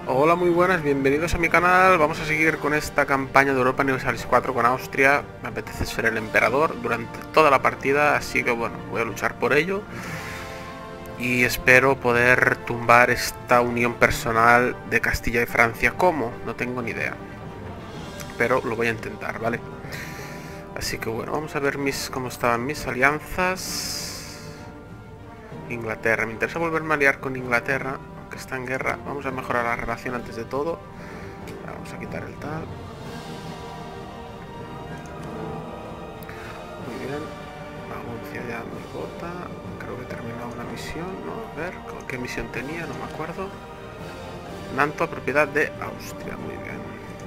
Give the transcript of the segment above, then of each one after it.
Hola, muy buenas, bienvenidos a mi canal. Vamos a seguir con esta campaña de Europa Universalis 4 con Austria. Me apetece ser el emperador durante toda la partida, así que bueno, voy a luchar por ello. Y espero poder tumbar esta unión personal de Castilla y Francia. ¿Cómo? No tengo ni idea. Pero lo voy a intentar, ¿vale? Así que bueno, vamos a ver cómo estaban mis alianzas. Inglaterra, me interesa volverme a aliar con Inglaterra, aunque está en guerra. Vamos a mejorar la relación antes de todo. Vamos a quitar el tal. Muy bien. Anuncia ya mi gota. Creo que he terminado una misión, ¿no? A ver, ¿qué misión tenía? No me acuerdo. Nantua, propiedad de Austria. Muy bien.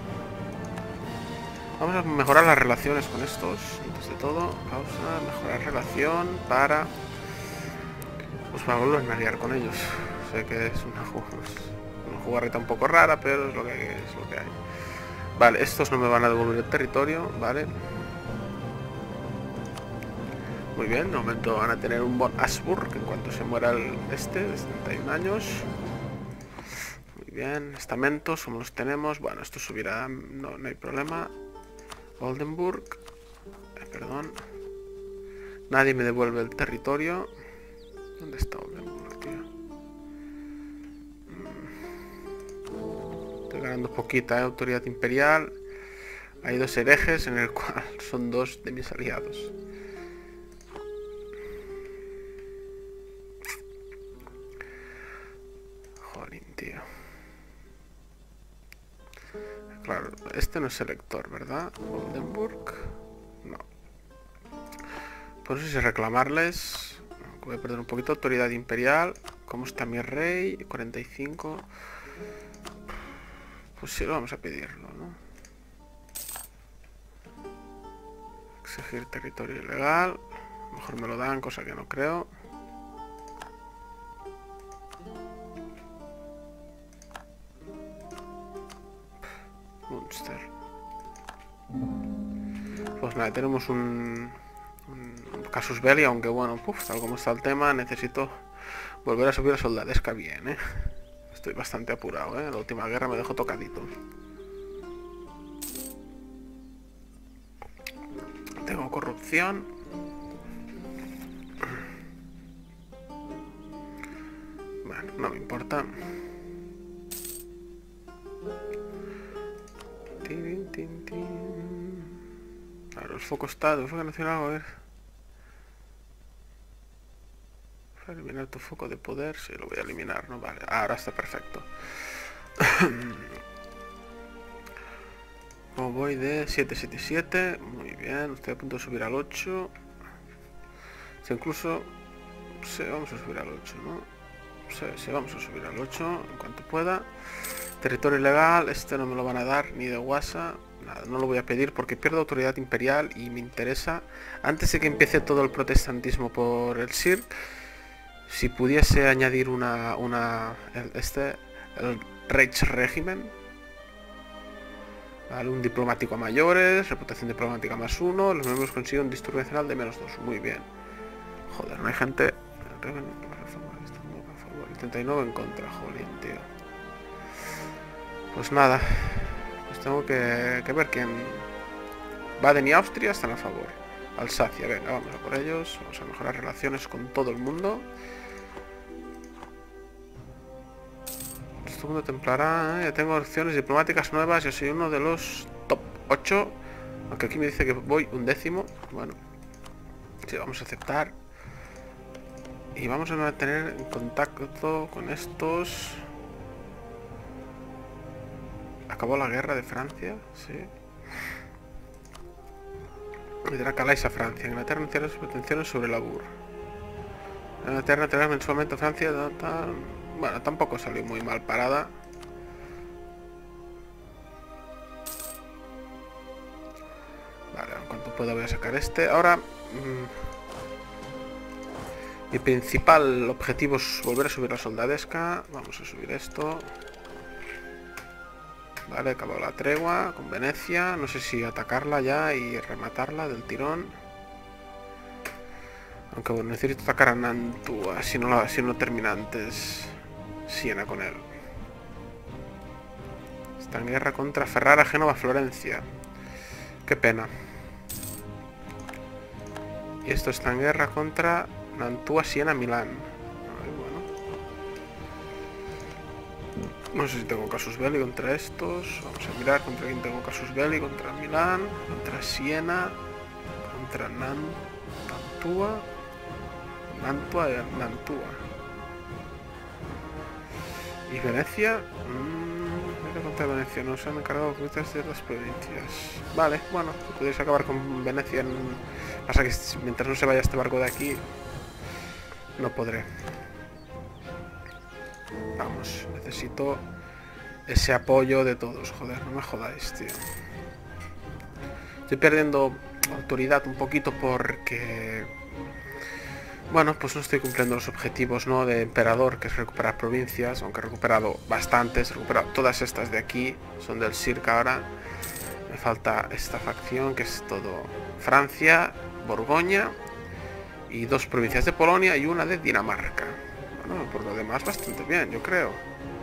Vamos a mejorar las relaciones con estos. Antes de todo, pausa, mejorar relación para... Pues para volverme a liar con ellos. Sé que es una jugarreta un poco rara, pero es lo que hay. Vale, estos no me van a devolver el territorio, vale. Muy bien, de momento van a tener un Von Habsburg en cuanto se muera de 71 años. Muy bien, estamentos, como los tenemos. Bueno, esto subirá, no hay problema. Oldenburg, perdón. Nadie me devuelve el territorio. ¿Dónde está Oldenburg, tío? Estoy ganando poquita, autoridad imperial. Hay dos herejes en el cual son dos de mis aliados. Jolín, tío. Claro, este no es selector, ¿verdad? Oldenburg. No. Por eso si reclamarles... Voy a perder un poquito de autoridad imperial. ¿Cómo está mi rey? 45. Pues sí, lo vamos a pedirlo, ¿no? Exigir territorio ilegal. Mejor me lo dan, cosa que no creo. Munster. Pues nada, tenemos un casus belli, aunque bueno, tal como está el tema, necesito volver a subir a soldadesca bien, ¿eh? Estoy bastante apurado, ¿eh? La última guerra me dejó tocadito. Tengo corrupción. Bueno, no me importa. Ahora el foco está, el foco nacional, a ver. Para eliminar tu foco de poder, sí, lo voy a eliminar, ¿no? Vale, ahora está perfecto. Como voy de 777, muy bien, estoy a punto de subir al 8. Si incluso, sí, vamos a subir al 8, ¿no? Sí, vamos a subir al 8 en cuanto pueda. Territorio ilegal, este no me lo van a dar ni de guasa. Nada, no lo voy a pedir porque pierdo autoridad imperial y me interesa, antes de que empiece todo el protestantismo por el SIR, si pudiese añadir el Reichsregiment, ¿vale? Un diplomático a mayores, reputación diplomática +1, los miembros consiguen un disturbio nacional de -2, muy bien. Joder, no hay gente... 39 en contra, jolín, tío. Pues nada, pues tengo que ver quién... Baden y Austria están a favor. Alsacia, venga, vamos a por ellos. Vamos a mejorar relaciones con todo el mundo. Segundo templará, ya tengo opciones diplomáticas nuevas. Yo soy uno de los top 8. Aunque aquí me dice que voy 11º. Bueno, sí, vamos a aceptar. Y vamos a mantener en contacto con estos. Acabó la guerra de Francia, sí. Lidera Calais a Francia. Inglaterra anunciará sus pretensiones sobre la Bur. Inglaterra tendrá mensualmente a Francia. Bueno, tampoco salió muy mal parada. Vale, en cuanto pueda voy a sacar este. Ahora... mi principal objetivo es volver a subir la soldadesca. Vamos a subir esto. Vale, acabó la tregua con Venecia. No sé si atacarla ya y rematarla del tirón. Aunque bueno, necesito atacar a Nantua si no termina antes Siena con él. Está en guerra contra Ferrara, Génova, Florencia. Qué pena. Y esto está en guerra contra Mantua, Siena, Milán. Ay, bueno. No sé si tengo casus belli contra estos. Vamos a mirar contra quién tengo casus belli. Contra Milán, contra Siena, contra Mantua y Mantua. ¿Y Venecia? Contra Venecia, nos han encargado de ciertas provincias. Vale, bueno, podéis acabar con Venecia. Pasa que mientras no se vaya este barco de aquí, no podré. Vamos, necesito ese apoyo de todos. Joder, no me jodáis, tío. Estoy perdiendo autoridad un poquito porque... Bueno, pues no estoy cumpliendo los objetivos, ¿no?, de emperador, que es recuperar provincias, aunque he recuperado bastantes, he recuperado todas estas de aquí, son del Circa ahora. Me falta esta facción, que es todo Francia, Borgoña, y 2 provincias de Polonia y una de Dinamarca. Bueno, por lo demás bastante bien, yo creo.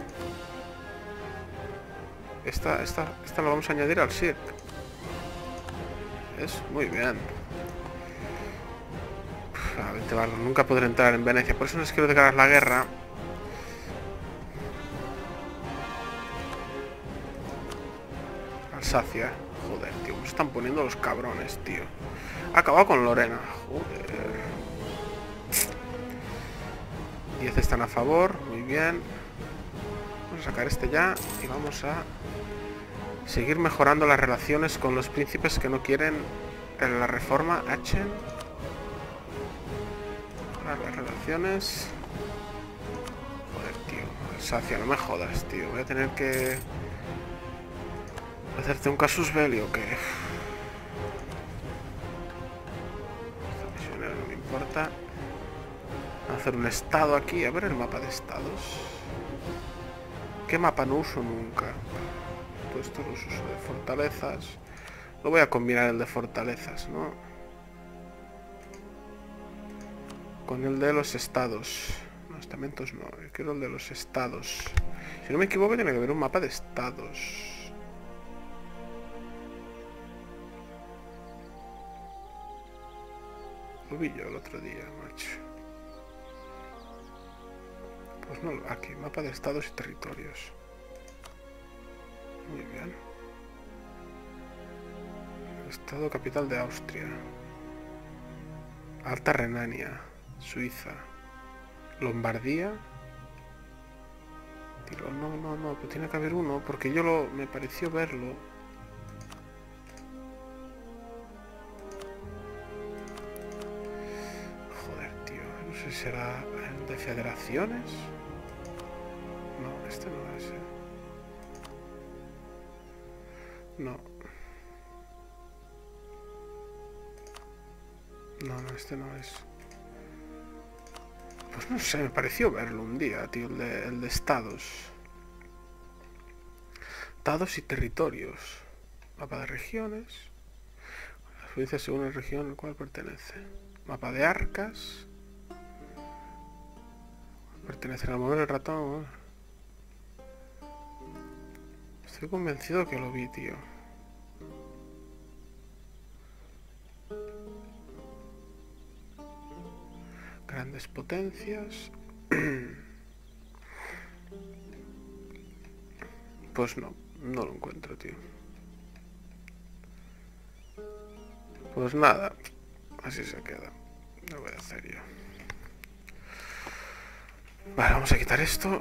Esta la vamos a añadir al Circa. Es muy bien. Nunca podré entrar en Venecia, por eso no les quiero declarar la guerra. Alsacia. Joder, tío, me están poniendo los cabrones, tío. Ha acabado con Lorena. Joder. 10 están a favor, muy bien. Vamos a sacar este ya y vamos a seguir mejorando las relaciones con los príncipes que no quieren la reforma Aachen. Las relaciones. Joder, tío. Alsacia, no me jodas, tío. Voy a tener que hacerte un casus belli o qué. Misionero no me importa. Hacer un estado aquí. A ver el mapa de estados. ¿Qué mapa no uso nunca? Todo esto lo uso de fortalezas. Lo voy a combinar el de fortalezas, ¿no? Con el de los estados. No, estamentos no. Yo quiero el de los estados. Si no me equivoco, tiene que haber un mapa de estados. Lo vi yo el otro día, macho. Pues no, aquí, mapa de estados y territorios. Muy bien. Estado capital de Austria. Alta Renania. Suiza. Lombardía. Tirol, no, pero tiene que haber uno, porque me pareció verlo. Joder, tío, no sé si será el de federaciones. No, este no es, No. No, este no es. Pues no sé, me pareció verlo un día, tío, el de estados. Estados y territorios. Mapa de regiones. Las provincias según la región al cual pertenece. Mapa de arcas. Pertenece al mover el ratón. Estoy convencido que lo vi, tío. Grandes potencias. Pues no lo encuentro, tío. Pues nada, así se queda. Lo voy a hacer yo. Vale, vamos a quitar esto.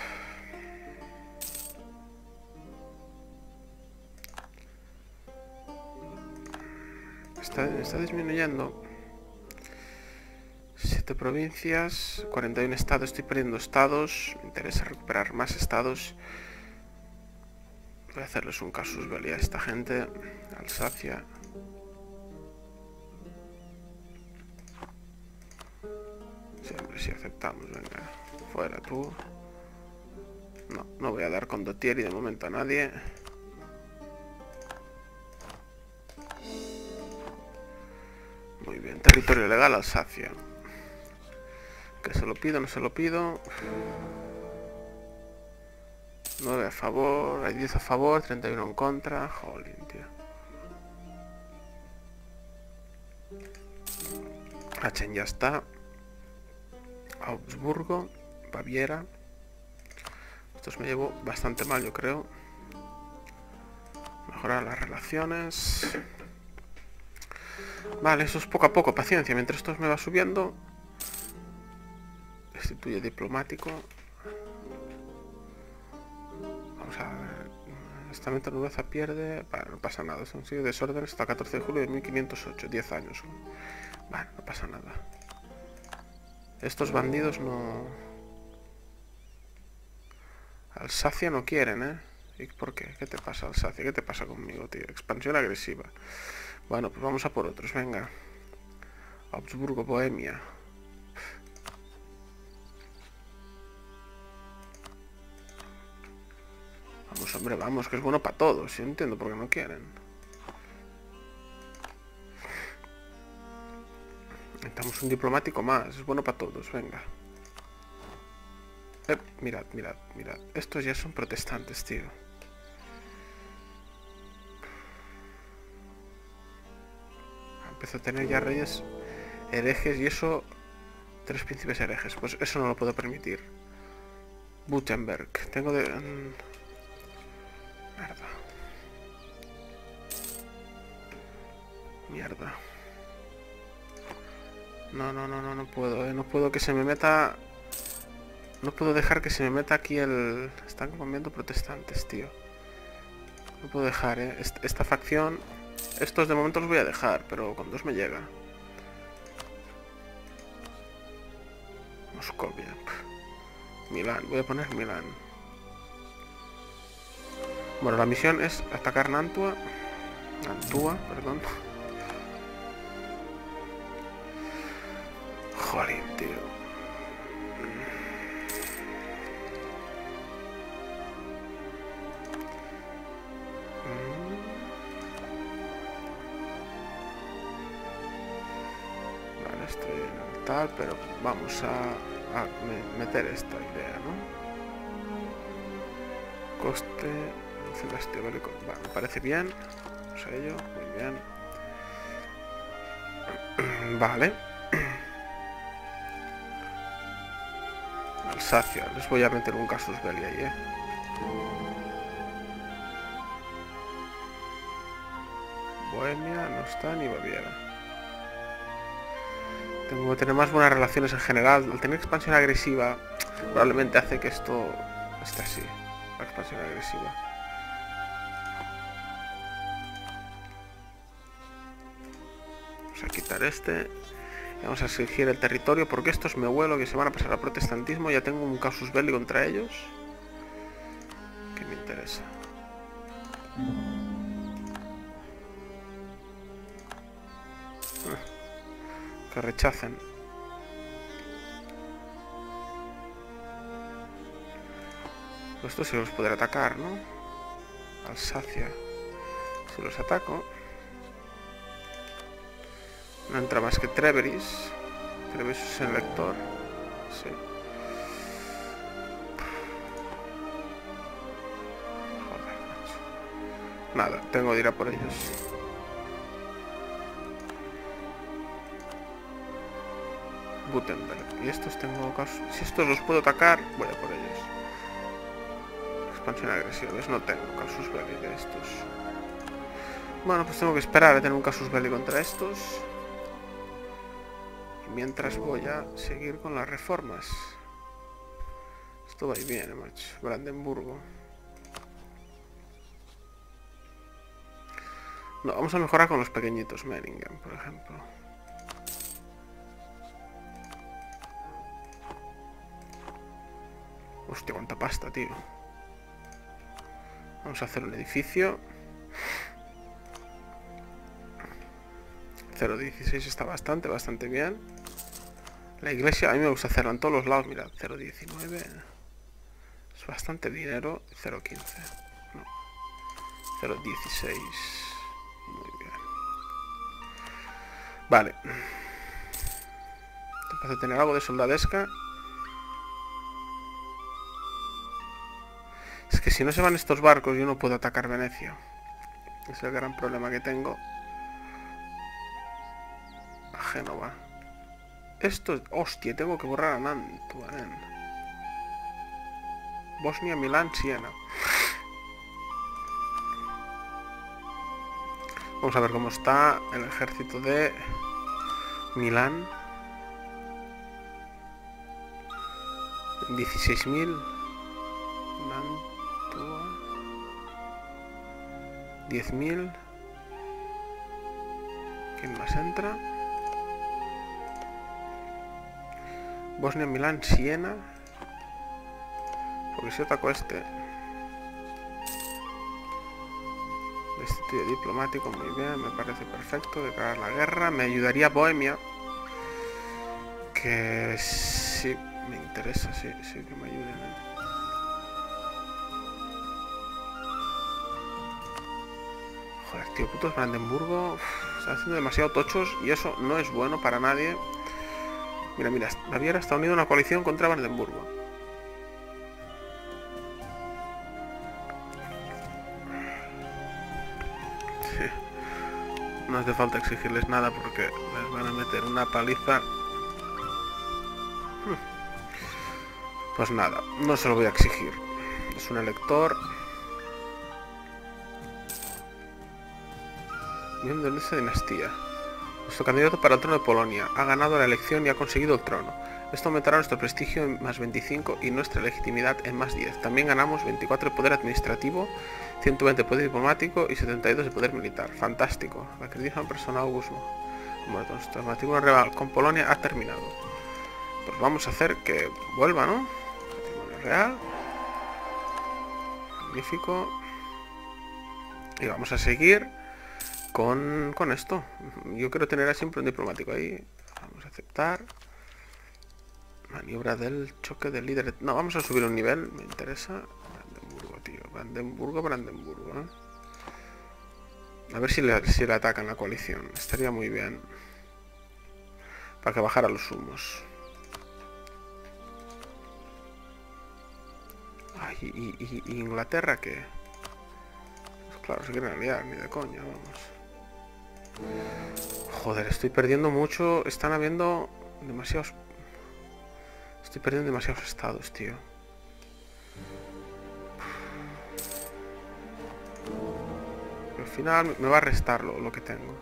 Está disminuyendo. 7 provincias, 41 estados. Estoy perdiendo estados. Me interesa recuperar más estados. Voy a hacerles un casus belli a esta gente. Alsacia. Siempre sí aceptamos, venga. Fuera tú. No voy a dar condottieri de momento a nadie. Muy bien, territorio legal Alsacia. Que se lo pido, no se lo pido. 9 a favor, hay 10 a favor, 31 en contra. Jolín, tío. Aachen ya está. Augsburgo, Baviera. Estos me llevo bastante mal, yo creo. Mejorar las relaciones. Vale, eso es poco a poco, paciencia. Mientras esto me va subiendo. Destituye diplomático. Vamos a ver. Esta nobleza pierde. Vale, no pasa nada. Es un siglo de desorden hasta el 14 de julio de 1508. 10 años. Vale, no pasa nada. Estos bandidos no... Alsacia no quieren, ¿eh? ¿Y por qué? ¿Qué te pasa, Alsacia? ¿Qué te pasa conmigo, tío? Expansión agresiva. Bueno, pues vamos a por otros, venga. Augsburgo, Bohemia. Vamos, hombre, vamos, que es bueno para todos. Yo no entiendo por qué no quieren. Necesitamos un diplomático más. Es bueno para todos, venga. Mirad, mirad, mirad. Estos ya son protestantes, tío. Empiezo a tener ya reyes herejes y eso... 3 príncipes herejes. Pues eso no lo puedo permitir. Württemberg. Tengo de... Mierda. Mierda. No puedo, no puedo que se me meta... No puedo dejar que se me meta aquí el... Están comiendo protestantes, tío. No puedo dejar, esta facción... Estos de momento los voy a dejar, pero con 2 me llega. Moscovia. Milán, voy a poner Milán. Bueno, la misión es atacar Nantua. Nantua, perdón. Joder, tío. Vale, estoy en el tal, pero vamos a meter esta idea, ¿no? Coste, gasto bélico. Vale, me parece bien. Vamos a ello, muy bien. Vale. Alsacia, les voy a meter un casus belli ahí, Bohemia no está ni Baviera. Tengo que tener más buenas relaciones en general. Al tener expansión agresiva, probablemente hace que esto esté así. La expansión agresiva. Vamos a quitar este. Y vamos a exigir el territorio porque estos me huelo que se van a pasar al protestantismo. Ya tengo un casus belli contra ellos. Que me interesa. Que rechacen. Estos sí los podré atacar, ¿no? Alsacia. Si los ataco. No entra más que Treveris. Treveris es el lector. Sí. Joder, macho. Nada, tengo que ir a por ellos. Württemberg. Y estos tengo casos. Si estos los puedo atacar, voy a por ellos. Expansión agresiva. No tengo casus belli de estos. Bueno, pues tengo que esperar a tener un casus belli contra estos. Y mientras voy a seguir con las reformas. Esto va y viene, macho. Brandenburgo. No, vamos a mejorar con los pequeñitos. Meiningen, por ejemplo. Hostia, cuánta pasta, tío. Vamos a hacer un edificio. 0,16 está bastante bien. La iglesia, a mí me gusta hacerla en todos los lados. Mirad, 0,19. Es bastante dinero. 0,15. No. 0,16. Muy bien. Vale. Empiezo a tener algo de soldadesca. Es que si no se van estos barcos yo no puedo atacar Venecia. Es el gran problema que tengo. A Génova. Esto es... Hostia, tengo que borrar a Mantua, Bosnia, Milán, Siena. Vamos a ver cómo está el ejército de Milán. 16.000. Mantua. 10.000. ¿Quién más entra? Bosnia, Milán, Siena. Porque si ataco este. Estudio diplomático, muy bien, me parece perfecto. Declarar la guerra. Me ayudaría Bohemia. Que sí, me interesa, sí que me ayuden. Joder, tío, putos Brandenburgo. Están haciendo demasiado tochos y eso no es bueno para nadie. Mira, Baviera está unido a una coalición contra Brandenburgo. Sí. No hace falta exigirles nada porque les van a meter una paliza. Pues nada, no se lo voy a exigir. Es un elector. Miembro de esa dinastía. Nuestro candidato para el trono de Polonia ha ganado la elección y ha conseguido el trono. Esto aumentará nuestro prestigio en más 25 y nuestra legitimidad en más 10. También ganamos 24 de poder administrativo, 120 de poder diplomático y 72 de poder militar. Fantástico. La queridísima persona Augusmo. Bueno, nuestro matrimonio real con Polonia ha terminado. Pues vamos a hacer que vuelva, ¿no? Matrimonio real. Magnífico. Y vamos a seguir con esto. Yo quiero tener siempre un diplomático ahí. Vamos a aceptar. Maniobra del choque del líder. No, vamos a subir un nivel. Me interesa. Brandenburgo, tío. Brandenburgo, ¿eh? A ver si le atacan la coalición. Estaría muy bien. Para que bajara los humos. Ay, ¿y Inglaterra qué? Pues claro, se quieren aliar, ni de coña, vamos. Joder, estoy perdiendo mucho. Están habiendo demasiados... Estoy perdiendo demasiados estados, tío. Al final me va a restar lo que tengo.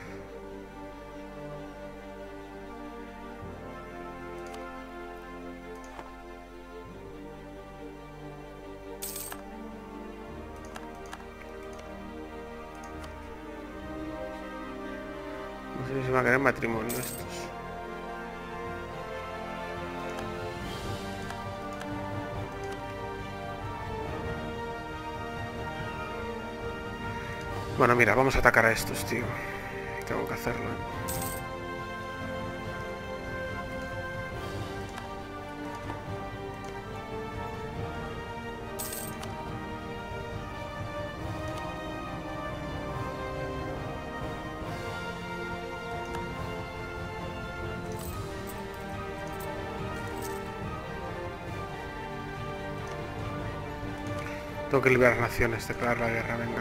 No sé si va a querer matrimonio estos. Bueno, mira, vamos a atacar a estos, tío. Tengo que hacerlo, Tengo que liberar naciones, declarar la guerra, venga.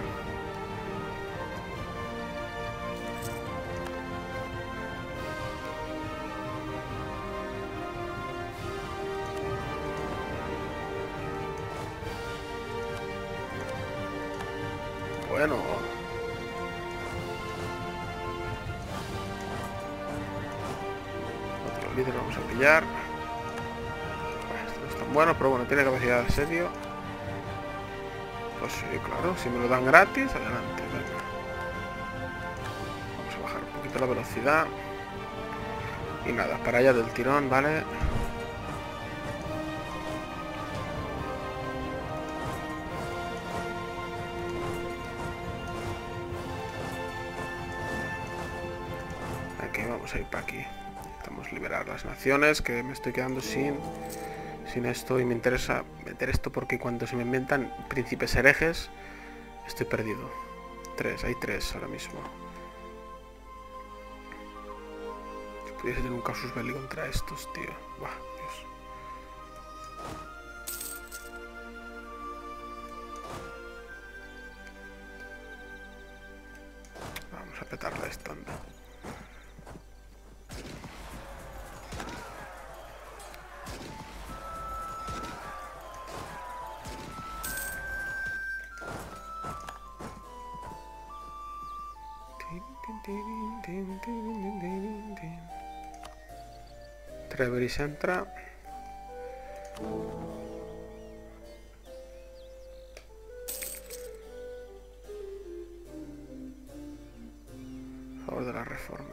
Bueno. Otro líder vamos a pillar. Esto no es tan bueno, pero bueno, tiene capacidad de asedio. Pues sí, claro, si me lo dan gratis, adelante, venga. Vamos a bajar un poquito la velocidad. Y nada, para allá del tirón, ¿vale? Aquí, vamos a ir para aquí. Necesitamos liberar las naciones, que me estoy quedando sin esto y me interesa meter esto porque cuando se me inventan príncipes herejes estoy perdido. Hay tres ahora mismo. Si pudiese tener un casus belli contra estos, tío. Buah, Dios. petarla esta, anda. Treveris entra. A favor de la reforma.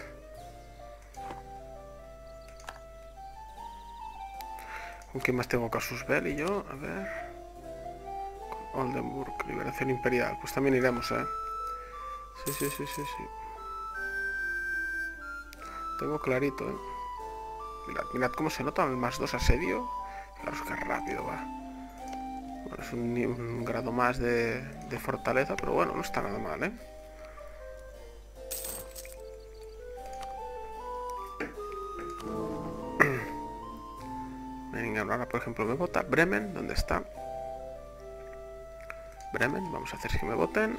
¿Con quién más tengo? Casus Belli yo, a ver. Con Oldenburg, liberación imperial. Pues también iremos, Sí. Tengo clarito, Mirad cómo se nota el +2 asedio. Claro, es que rápido va. Bueno, es un grado más de fortaleza, pero bueno, no está nada mal, Venga, ahora por ejemplo me vota Bremen. ¿Dónde está? Bremen, vamos a hacer que me voten.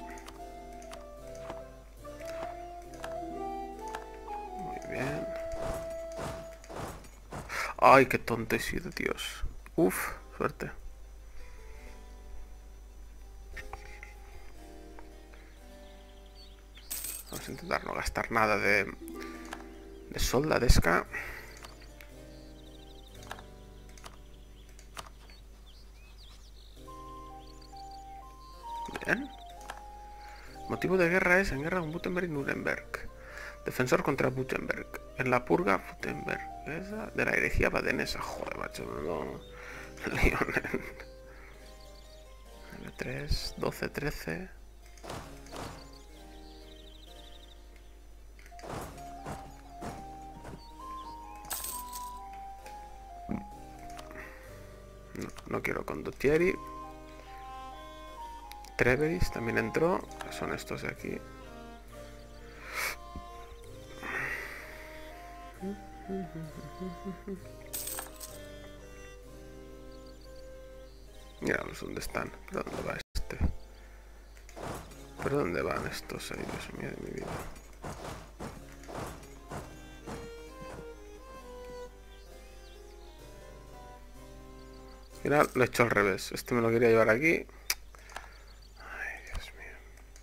Muy bien. Ay, qué tonto he sido, Dios. Uf, suerte. Vamos a intentar no gastar nada de soldadesca. Bien. Motivo de guerra es en guerra con Württemberg y Nuremberg. Defensor contra Württemberg. En la purga Württemberg. Esa de la herejía badenesa. Joder, macho, no. Lionel. 3, 12, 13. No quiero condottieri. Treveris también entró. Son estos de aquí. Míramos dónde están. ¿Pero dónde va este? ¿Pero dónde van estos? Ay, Dios mío de mi vida. Mira, lo he hecho al revés. Este me lo quería llevar aquí. Ay, Dios mío.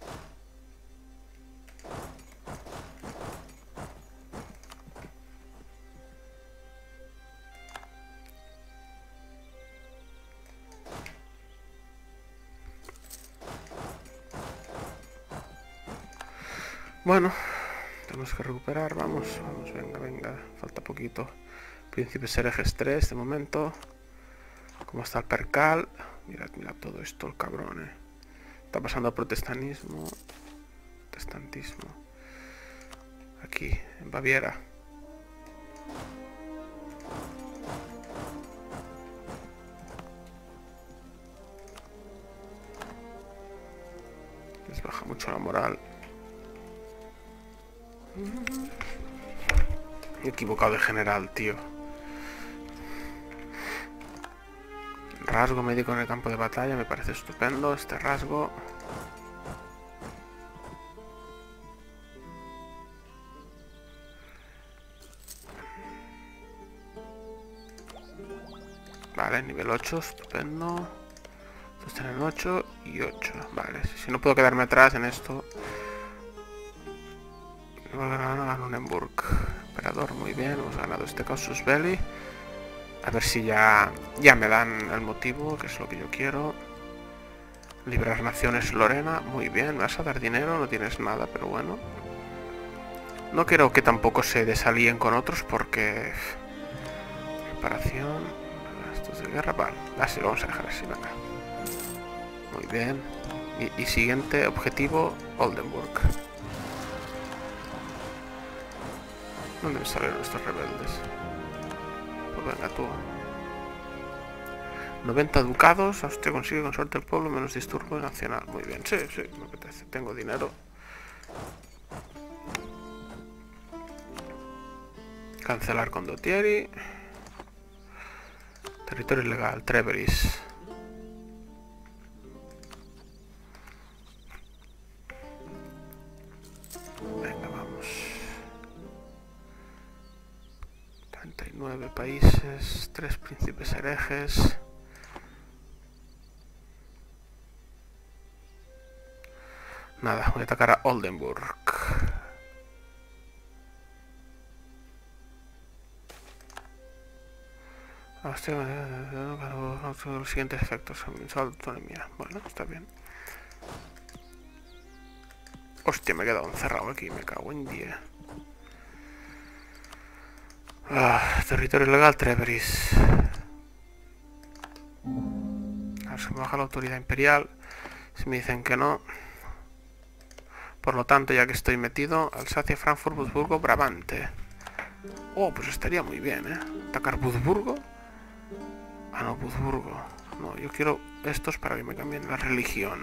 Bueno, tenemos que recuperar. Vamos, venga. Falta poquito. Príncipes herejes 3 de momento. ¿Cómo está el percal? Mirad todo esto, el cabrón, Está pasando a protestantismo. Aquí, en Baviera. Les baja mucho la moral. Me he equivocado de general, tío. Rasgo médico en el campo de batalla, me parece estupendo este rasgo. Vale, nivel 8, estupendo. Estos tienen 8 y 8. Vale, si no puedo quedarme atrás en esto. Hemos ganado a Nuremberg. Emperador, muy bien, hemos ganado este Casus Belli. A ver si ya me dan el motivo, que es lo que yo quiero. Librar naciones Lorena, muy bien. ¿Me vas a dar dinero? No tienes nada, pero bueno. No quiero que tampoco se desalíen con otros porque... Reparación... Estos de guerra, vale. Así lo vamos a dejar así, venga. Muy bien. Y siguiente objetivo, Oldenburg. ¿Dónde me salieron estos rebeldes? Pues venga tú. 90 ducados, Austria consigue con suerte el pueblo, menos disturbio nacional. Muy bien, sí, me apetece. Tengo dinero. Cancelar condottieri. Territorio ilegal, Treveris. países, 3 príncipes herejes. Nada, voy a atacar a Oldenburg. Los siguientes efectos. Autonomía. Bueno, está bien. Hostia, me he quedado encerrado aquí, me cago en 10. Territorio ilegal, Treveris. A ver si me baja la autoridad imperial. Si me dicen que no. Por lo tanto, ya que estoy metido, Alsacia, Frankfurt, Würzburgo, Brabante. Oh, pues estaría muy bien, ¿eh? ¿Atacar Würzburgo? Ah, no, Würzburgo. No, yo quiero estos para que me cambien la religión.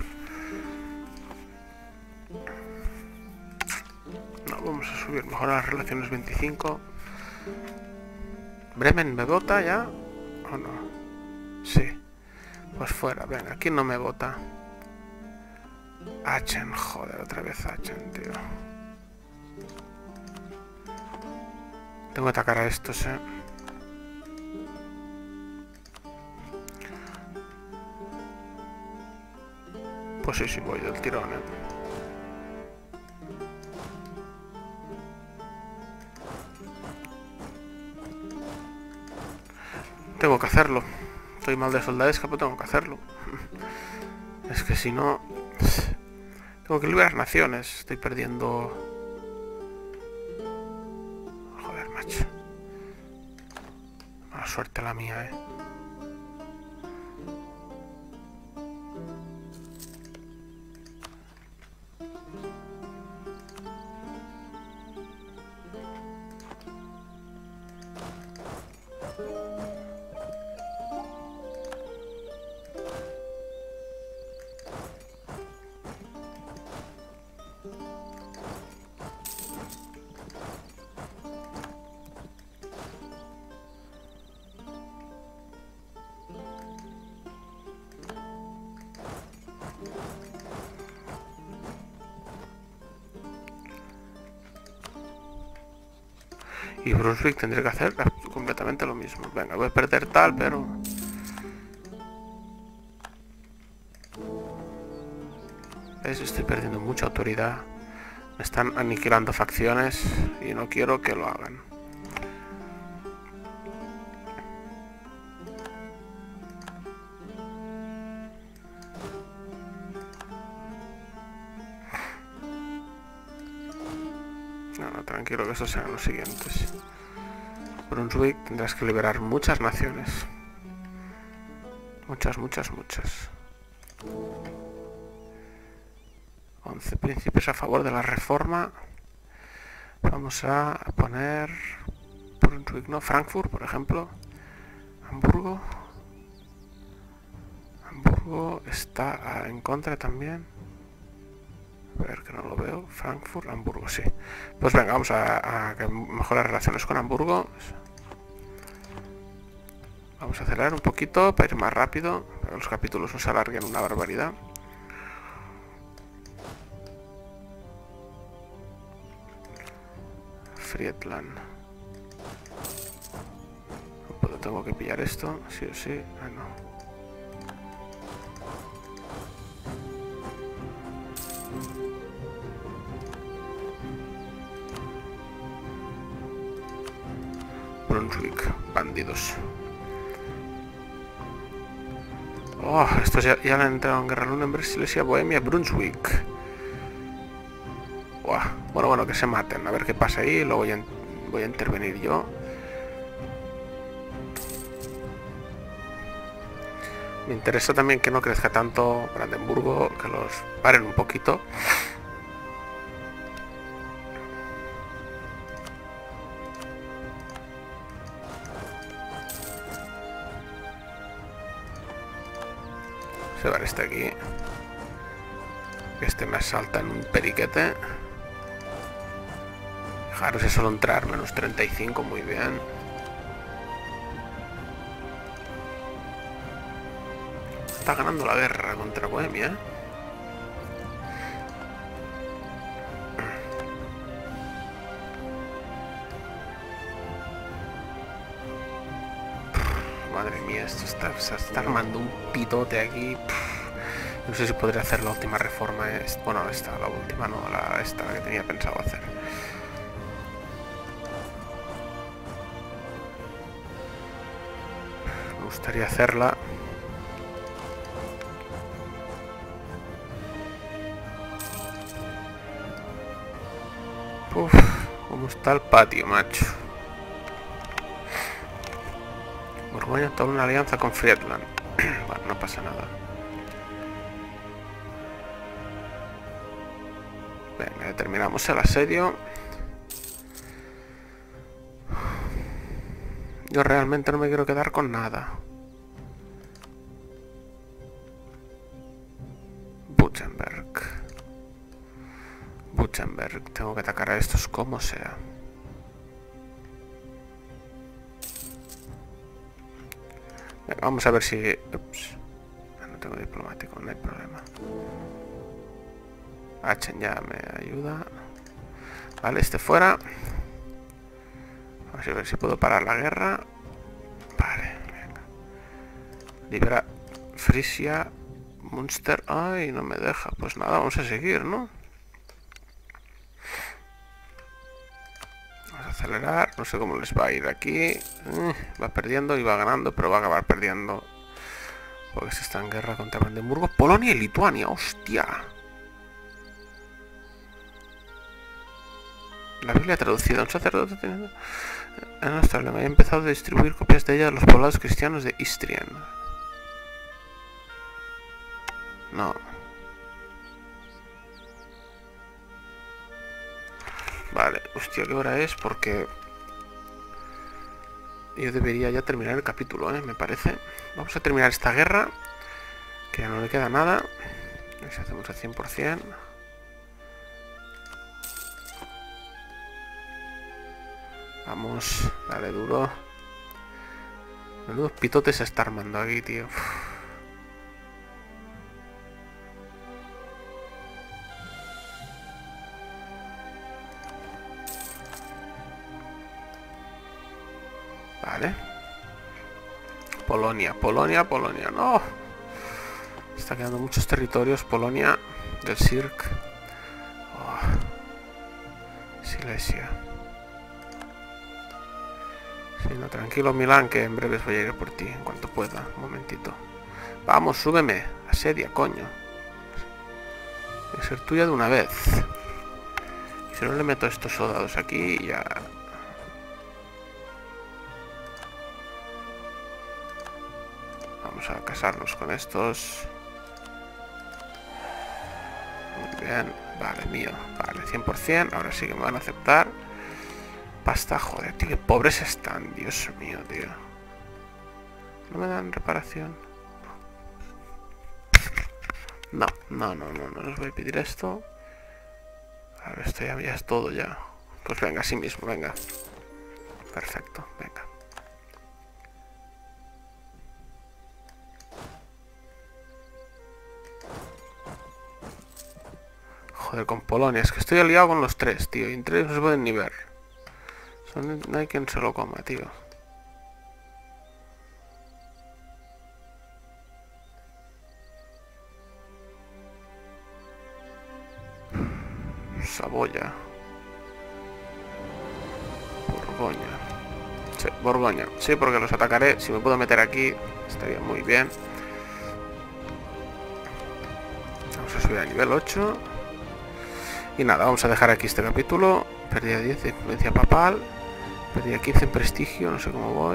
No, vamos a subir. Mejorar las relaciones 25. ¿Bremen me vota ya? ¿O no? Sí. Pues fuera, venga, ¿quién no me vota? Aachen, joder, otra vez Aachen, tío. Tengo que atacar a estos, Pues sí, voy del tirón, Tengo que hacerlo. Estoy mal de soldadesca, pero tengo que hacerlo. Es que si no... Tengo que liberar naciones. Estoy perdiendo... Joder, macho. Mala suerte la mía, Y Brunswick tendré que hacer completamente lo mismo. Venga, voy a perder tal, pero... ¿Ves? Estoy perdiendo mucha autoridad. Me están aniquilando facciones y no quiero que lo hagan. No, tranquilo, que estos serán los siguientes. Brunswick, tendrás que liberar muchas naciones. Muchas. 11 príncipes a favor de la reforma. Vamos a poner... Brunswick, no, Frankfurt, por ejemplo. Hamburgo. Hamburgo está en contra también. A ver, que no lo veo. Frankfurt, Hamburgo, sí. Pues venga, vamos a mejorar relaciones con Hamburgo. Vamos a acelerar un poquito para ir más rápido, para que los capítulos no se alarguen una barbaridad. Friedland. Tengo que pillar esto, sí o sí. Ah, no. Brunswick, bandidos. Oh, estos ya han entrado en guerra. Lunenburg, Silesia, Bohemia, Brunswick. Bueno, que se maten. A ver qué pasa ahí. Luego voy a intervenir yo. Me interesa también que no crezca tanto Brandenburgo, que los paren un poquito. Se va este aquí. Este me asalta en un periquete. Fijaros, es solo entrar, menos 35, muy bien. Está ganando la guerra contra Bohemia. mía, esto está armando un pitote aquí. No sé si podría hacer la última reforma. Bueno, la última no, esta que tenía pensado hacer. Me gustaría hacerla. Uf, ¿cómo está el patio, macho? Borgoña entabló una alianza con Friedland. Bueno, no pasa nada. Venga, terminamos el asedio. Yo realmente no me quiero quedar con nada. Butzenberg. Tengo que atacar a estos como sea. Venga, vamos a ver si... Ups. No tengo diplomático, no hay problema. Aachen ya me ayuda. Vale, este fuera. Vamos a ver si puedo parar la guerra. Vale, venga. Libera Frisia, Münster. Ay, no me deja. Pues nada, vamos a seguir, ¿no? Vamos a acelerar. No sé cómo les va a ir aquí. Va perdiendo y va ganando, pero va a acabar perdiendo. Porque se está en guerra contra Brandenburgo, Polonia y Lituania. ¡Hostia! La Biblia traducida. Un sacerdote teniendo... En Australia me había empezado a distribuir copias de ella a los poblados cristianos de Istrien. No. Vale, hostia, ¿qué hora es? Porque yo debería ya terminar el capítulo, me parece. Vamos a terminar esta guerra, que ya no le queda nada. A ver si hacemos al 100%. Vamos, dale duro. Menudo pitote se está armando aquí, tío. Vale. Polonia, no. Está quedando muchos territorios. Polonia del Circ. Silesia. Sí, no, tranquilo, Milán, que en breves voy a ir por ti, en cuanto pueda. Un momentito. Vamos, súbeme. Asedia, coño. Voy a ser tuya de una vez. Y si no le meto a estos soldados aquí, ya... Vamos a casarnos con estos. Muy bien. Vale, mío. Vale, 100%. Ahora sí que me van a aceptar. Pasta, joder, tío. Qué pobres están. Dios mío, tío. ¿No me dan reparación? No les voy a pedir esto. Ahora esto ya es todo ya. Pues venga, así mismo, venga. Perfecto, venga. Joder, con Polonia. Es que estoy aliado con los tres, tío. Y entre ellos no se pueden ni ver. No hay quien se lo coma, tío. Saboya. Borgoña. Sí, Borgoña. Sí, porque los atacaré. Si me puedo meter aquí, estaría muy bien. Vamos a subir a nivel 8. Y nada, vamos a dejar aquí este capítulo. Pérdida 10 de influencia papal. Pérdida 15 en prestigio, no sé cómo voy.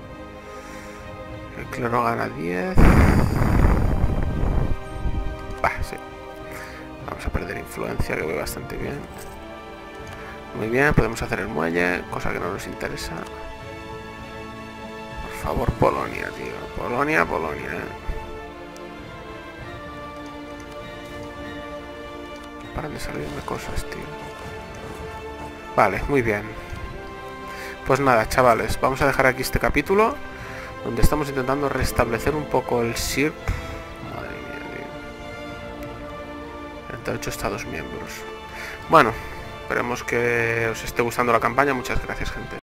El clero gana 10. Sí. Vamos a perder influencia, que voy bastante bien. Muy bien, podemos hacer el muelle, cosa que no nos interesa. Por favor, Polonia, tío. Polonia. Paran de salirme cosas, tío. Vale, muy bien. Pues nada, chavales, vamos a dejar aquí este capítulo, donde estamos intentando restablecer un poco el CIRC. Madre mía, tío. 38 estados miembros. Bueno, esperemos que os esté gustando la campaña. Muchas gracias, gente.